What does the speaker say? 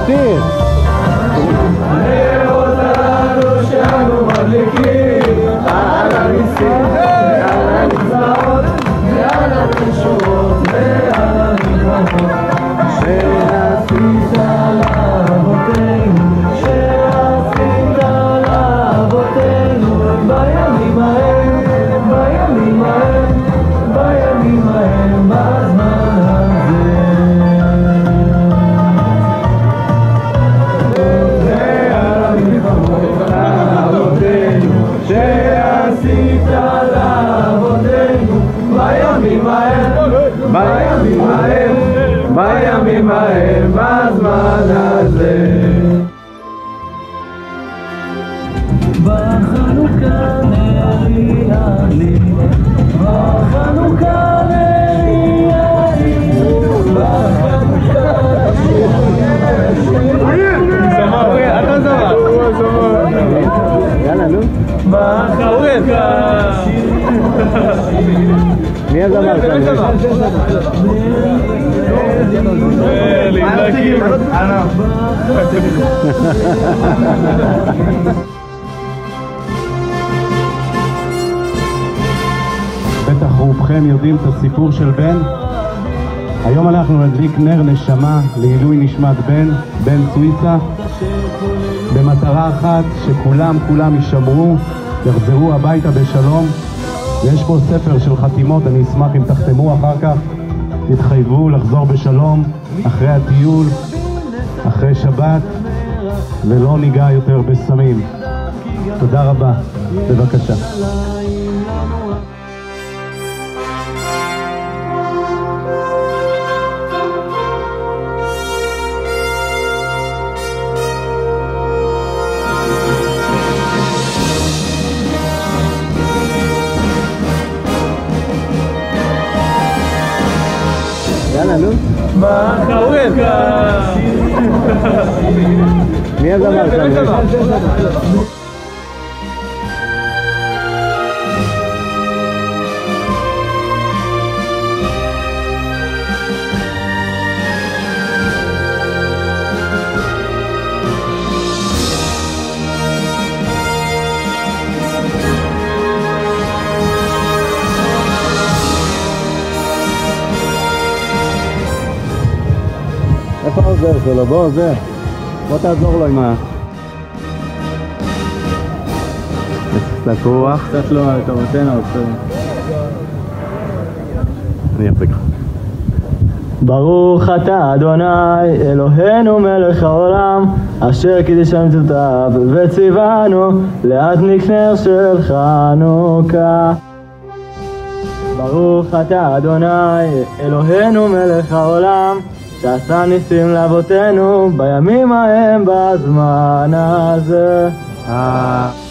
תמשיך. אותנו שאנו מדליקים על הניסים ועל הנפלאות ועל התשובות ועל הנגרמות שעשית לאבותינו, שעשית לאבותינו בימים ההם, בימים ההם, בימים ההם, בזמן הזה. שעשית לאבותינו בימים ההם, בימים ההם, בימים ההם, בזמן הזה. בחנוכה נריע לי, בחנוכה נריע לי, בחנוכה יאללה, נו. מי הזמר כאן? בטח רובכם יודעים את הסיפור של בן. היום אנחנו נדליק נר נשמה לעילוי נשמת בן סוויסה, במטרה אחת, שכולם יישמרו, יחזרו הביתה בשלום. ויש פה ספר של חתימות, אני אשמח אם תחתמו אחר כך, תתחייבו לחזור בשלום אחרי הטיול, אחרי שבת, ולא ניגע יותר בסמים. תודה רבה, בבקשה. יאללה, נו. מי הזמר כאן? איפה העוזר שלו? בוא עוזר, בוא תעזור לו עם לקוח. קצת לא, אתה נותן העוזר. אני אפק לך. ברוך אתה אדוני אלוהינו מלך העולם, אשר קידשנו מצוותיו וציוונו להדליק נר של חנוכה. ברוך אתה אדוני אלוהינו מלך העולם, שעשה ניסים לאבותינו בימים ההם, בזמן הזה.